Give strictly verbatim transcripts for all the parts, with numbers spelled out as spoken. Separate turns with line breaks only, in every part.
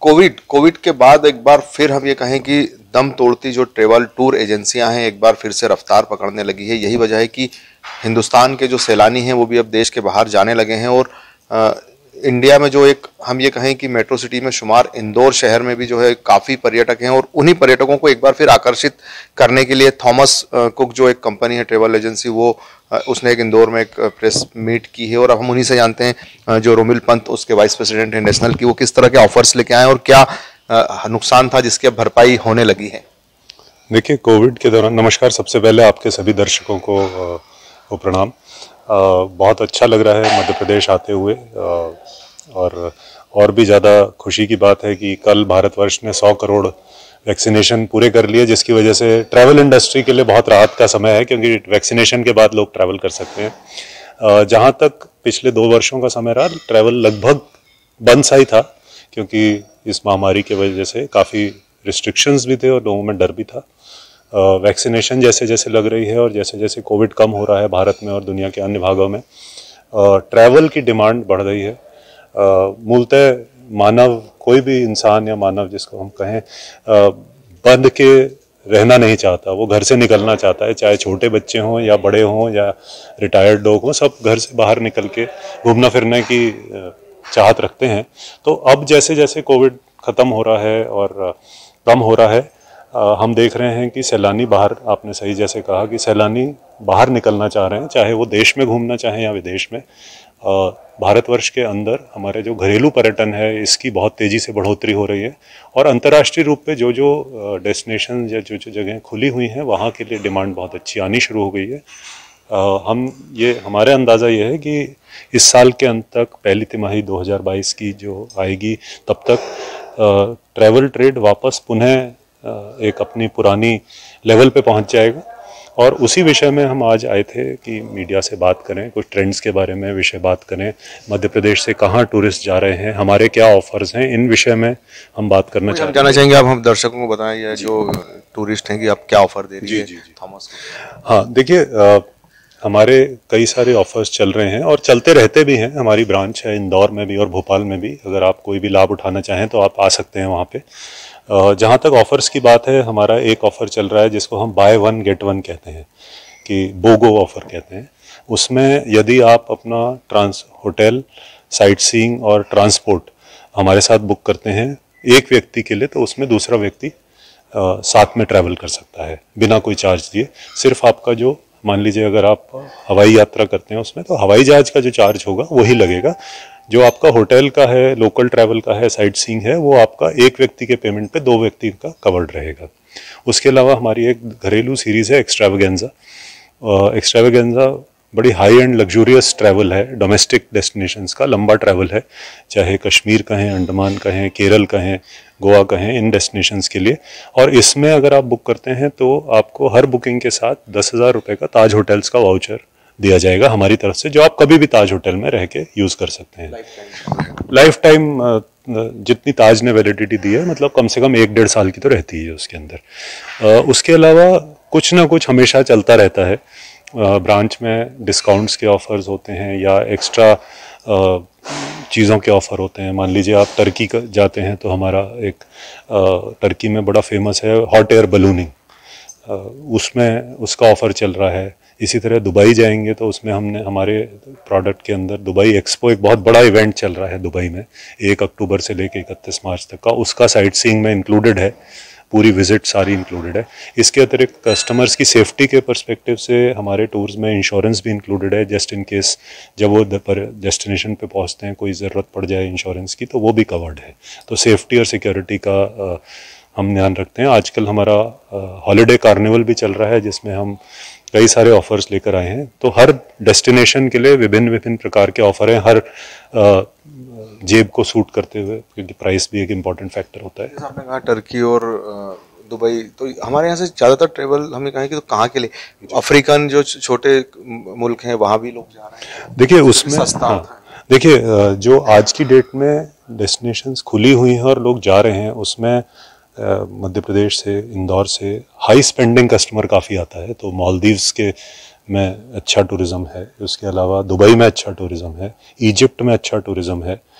Covid Covid के बाद एक बार फिर हम ये कहें कि दम तोड़ती जो ट्रेवल टूर एजेंसियां हैं एक बार फिर से रफ्तार पकड़ने लगी है। यही वजह है कि हिंदुस्तान के जो सैलानी हैं वो भी अब देश के बाहर जाने लगे हैं। और आ, इंडिया में जो एक हम ये कहें कि मेट्रो सिटी में शुमार इंदौर शहर में भी जो है काफ़ी पर्यटक हैं। और उन्हीं पर्यटकों को एक बार फिर आकर्षित करने के लिए थॉमस कुक जो एक कंपनी है ट्रेवल एजेंसी, वो उसने एक इंदौर में एक प्रेस मीट की है। और अब हम उन्हीं से जानते हैं जो रोमिल पंत उसके वाइस प्रेसिडेंट हैं नेशनल की, वो किस तरह के ऑफर्स लेके आए और क्या नुकसान था जिसकी अब भरपाई होने लगी है।
देखिए, कोविड के दौरान, नमस्कार सबसे पहले आपके सभी दर्शकों को, को प्रणाम। बहुत अच्छा लग रहा है मध्य प्रदेश आते हुए, और और भी ज़्यादा खुशी की बात है कि कल भारतवर्ष ने सौ करोड़ वैक्सीनेशन पूरे कर लिए, जिसकी वजह से ट्रैवल इंडस्ट्री के लिए बहुत राहत का समय है, क्योंकि वैक्सीनेशन के बाद लोग ट्रैवल कर सकते हैं। जहाँ तक पिछले दो वर्षों का समय रहा, ट्रैवल लगभग बंद सा ही था, क्योंकि इस महामारी की वजह से काफ़ी रिस्ट्रिक्शंस भी थे और लोगों में डर भी था। वैक्सीनेशन जैसे जैसे लग रही है और जैसे जैसे कोविड कम हो रहा है भारत में और दुनिया के अन्य भागों में, ट्रैवल की डिमांड बढ़ रही है। मूलतः मानव, कोई भी इंसान या मानव जिसको हम कहें, बंद के रहना नहीं चाहता, वो घर से निकलना चाहता है। चाहे छोटे बच्चे हों या बड़े हों या रिटायर्ड लोग हों, सब घर से बाहर निकल के घूमना फिरने की चाहत रखते हैं। तो अब जैसे जैसे कोविड ख़त्म हो रहा है और कम हो रहा है, हम देख रहे हैं कि सैलानी बाहर, आपने सही जैसे कहा कि सैलानी बाहर निकलना चाह रहे हैं, चाहे वो देश में घूमना चाहें या विदेश में। भारतवर्ष के अंदर हमारे जो घरेलू पर्यटन है, इसकी बहुत तेज़ी से बढ़ोतरी हो रही है। और अंतर्राष्ट्रीय रूप पे जो जो डेस्टिनेशन या जो जो जगहें खुली हुई हैं, वहाँ के लिए डिमांड बहुत अच्छी आनी शुरू हो गई है। हम ये हमारे अंदाज़ा ये है कि इस साल के अंत तक, पहली तिमाही दो हज़ार बाईस की जो आएगी, तब तक ट्रैवल ट्रेड वापस पुनः एक अपनी पुरानी लेवल पे पहुंच जाएगा। और उसी विषय में हम आज आए थे कि मीडिया से बात करें, कुछ ट्रेंड्स के बारे में विषय बात करें, मध्य प्रदेश से कहाँ टूरिस्ट जा रहे हैं, हमारे क्या ऑफर्स हैं, इन विषय में हम बात करना चाहते हैं।
जानना चाहेंगे आप हम दर्शकों को बताएं, ये जो टूरिस्ट हैं कि आप क्या ऑफर दे रही है थॉमस?
हाँ, देखिए, हमारे कई सारे ऑफर्स चल रहे हैं और चलते रहते भी हैं। हमारी ब्रांच है इंदौर में भी और भोपाल में भी। अगर आप कोई भी लाभ उठाना चाहें तो आप आ सकते हैं वहाँ पे। जहाँ तक ऑफ़र्स की बात है, हमारा एक ऑफ़र चल रहा है जिसको हम बाय वन गेट वन कहते हैं, कि बोगो ऑफ़र कहते हैं। उसमें यदि आप अपना ट्रांस होटल, साइट सीइंग और ट्रांसपोर्ट हमारे साथ बुक करते हैं एक व्यक्ति के लिए, तो उसमें दूसरा व्यक्ति आ, साथ में ट्रैवल कर सकता है बिना कोई चार्ज दिए। सिर्फ आपका जो, मान लीजिए अगर आप हवाई यात्रा करते हैं उसमें, तो हवाई जहाज़ का जो चार्ज होगा वही लगेगा। जो आपका होटल का है, लोकल ट्रैवल का है, साइट सीइंग है, वो आपका एक व्यक्ति के पेमेंट पे दो व्यक्ति का कवर्ड रहेगा। उसके अलावा हमारी एक घरेलू सीरीज़ है एक्स्ट्रावेगेंजा। एक्स्ट्रावेगेंजा बड़ी हाई एंड लग्जूरियस ट्रैवल है, डोमेस्टिक डेस्टिनेशंस का लंबा ट्रैवल है, चाहे कश्मीर कहें, अंडमान कहें, केरल कहें, गोवा कहें, इन डेस्टिनेशंस के लिए। और इसमें अगर आप बुक करते हैं तो आपको हर बुकिंग के साथ दस हज़ार रुपये का ताज होटल्स का वाउचर दिया जाएगा हमारी तरफ से, जो आप कभी भी ताज होटल में रह के यूज़ कर सकते हैं। लाइफ टाइम जितनी ताज ने वैलिडिटी दी है, मतलब कम से कम एक डेढ़ साल की तो रहती है उसके अंदर। उसके अलावा कुछ ना कुछ हमेशा चलता रहता है। ब्रांच में डिस्काउंट्स के ऑफ़र्स होते हैं या एक्स्ट्रा चीज़ों के ऑफ़र होते हैं। मान लीजिए आप टर्की जाते हैं तो हमारा एक टर्की में बड़ा फेमस है हॉट एयर बलूनिंग, उसमें उसका ऑफ़र चल रहा है। इसी तरह दुबई जाएंगे तो उसमें हमने हमारे प्रोडक्ट के अंदर दुबई एक्सपो, एक बहुत बड़ा इवेंट चल रहा है दुबई में, एक अक्टूबर से लेकर इकतीस मार्च तक का, उसका साइट सीइंग में इंक्लूडेड है, पूरी विजिट सारी इंक्लूडेड है। इसके अतिरिक्त कस्टमर्स की सेफ्टी के पर्सपेक्टिव से हमारे टूर्स में इंश्योरेंस भी इंक्लूडेड है, जस्ट इन केस जब वो डेस्टिनेशन पे पहुंचते हैं कोई ज़रूरत पड़ जाए इंश्योरेंस की, तो वो भी कवर्ड है। तो सेफ्टी और सिक्योरिटी का आ, हम ध्यान रखते हैं। आजकल हमारा हॉलीडे कार्निवल भी चल रहा है, जिसमें हम कई सारे ऑफर्स लेकर आए हैं। तो हर डेस्टिनेशन के लिए विभिन्न विभिन्न प्रकार के ऑफर हैं, हर आ, जेब को सूट करते हुए, क्योंकि प्राइस भी एक इम्पॉर्टेंट फैक्टर होता है।
जैसे आपने कहा टर्की और दुबई, तो हमारे यहाँ से ज़्यादातर ट्रेवल हमने कहा कि तो कहाँ के लिए, अफ्रीकन जो छोटे मुल्क हैं वहाँ भी लोग जा रहे हैं?
देखिए उसमें हाँ, देखिए जो आज की डेट में डेस्टिनेशंस खुली हुई हैं और लोग जा रहे हैं, उसमें मध्य प्रदेश से, इंदौर से हाई स्पेंडिंग कस्टमर काफ़ी आता है। तो मालदीव्स के में अच्छा टूरिज़्म है, उसके अलावा दुबई में अच्छा टूरिज़्म है, इजिप्ट में अच्छा टूरिज़्म है।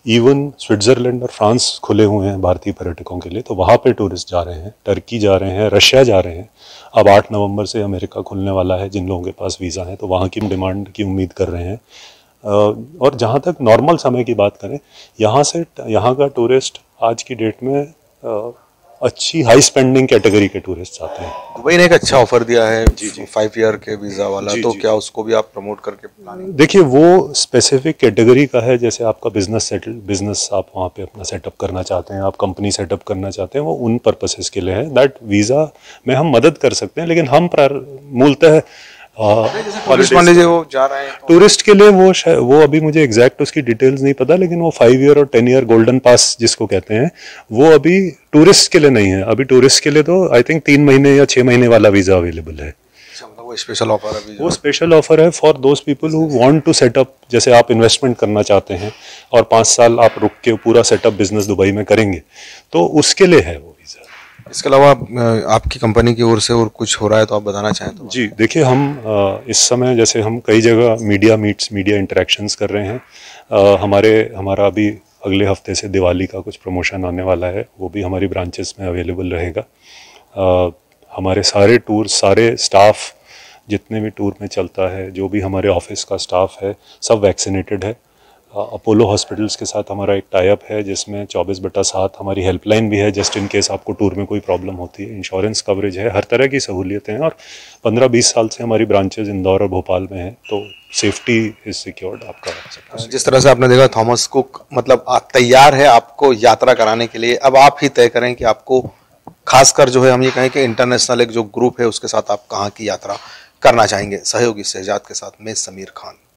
इवन स्विट्ज़रलैंड और फ्रांस खुले हुए हैं भारतीय पर्यटकों के लिए, तो वहाँ पे टूरिस्ट जा रहे हैं, टर्की जा रहे हैं, रशिया जा रहे हैं। अब आठ नवंबर से अमेरिका खुलने वाला है, जिन लोगों के पास वीज़ा है तो वहाँ की डिमांड की उम्मीद कर रहे हैं। और जहाँ तक नॉर्मल समय की बात करें, यहाँ से यहाँ का टूरिस्ट आज की डेट में अच्छी हाई स्पेंडिंग कैटेगरी के टूरिस्ट आते हैं।
दुबई ने एक अच्छा ऑफर दिया है फाइव ईयर के वीज़ा वाला,
जी,
तो
जी,
क्या उसको भी आप प्रमोट करके प्लानिंग?
देखिए, वो स्पेसिफिक कैटेगरी का है। जैसे आपका बिजनेस सेटल बिजनेस आप वहाँ पे अपना सेटअप करना चाहते हैं, आप कंपनी सेटअप करना चाहते हैं, वो उन पर्पसेस के लिए है। दैट वीज़ा में हम मदद कर सकते हैं, लेकिन हम मूलतः
टूरिस्ट मान लीजिए वो जा रहे हैं तो...
टूरिस्ट के लिए वो वो अभी मुझे एग्जैक्ट उसकी डिटेल्स नहीं पता, लेकिन वो फाइव ईयर और टेन ईयर गोल्डन पास जिसको कहते हैं, वो अभी टूरिस्ट के लिए नहीं है। अभी टूरिस्ट के लिए तो आई थिंक तीन महीने या छः महीने वाला वीज़ा अवेलेबल है।
वो स्पेशल ऑफर है अभी?
वो स्पेशल ऑफर है for those people who want to setup. जैसे आप इन्वेस्टमेंट करना चाहते हैं और पाँच साल आप रुक के पूरा सेटअप बिजनेस दुबई में करेंगे, तो उसके लिए है वो वीज़ा।
इसके अलावा आपकी कंपनी की ओर से और कुछ हो रहा है तो आप बताना चाहें तो?
जी, देखिए, हम इस समय जैसे हम कई जगह मीडिया मीट्स मीडिया इंटरेक्शंस कर रहे हैं। हमारे हमारा अभी अगले हफ्ते से दिवाली का कुछ प्रमोशन आने वाला है, वो भी हमारी ब्रांचेस में अवेलेबल रहेगा। हमारे सारे टूर, सारे स्टाफ जितने भी टूर में चलता है, जो भी हमारे ऑफिस का स्टाफ है, सब वैक्सीनेटेड है। अपोलो हॉस्पिटल्स के साथ हमारा एक टाई अप है, जिसमें चौबीस बटा सात हमारी हेल्पलाइन भी है, जस्ट इन केस आपको टूर में कोई प्रॉब्लम होती है। इंश्योरेंस कवरेज है, हर तरह की सहूलियतें हैं, और पंद्रह बीस साल से हमारी ब्रांचेज इंदौर और भोपाल में हैं, तो सेफ्टी इज सिक्योर्ड आपका।
जिस तरह से आपने देखा थॉमस कुक मतलब तैयार है आपको यात्रा कराने के लिए। अब आप ही तय करें कि आपको खासकर जो है, हम ये कहें कि इंटरनेशनल एक जो ग्रुप है उसके साथ आप कहाँ की यात्रा करना चाहेंगे। सहयोगी शहजाद के साथ मैं समीर खान।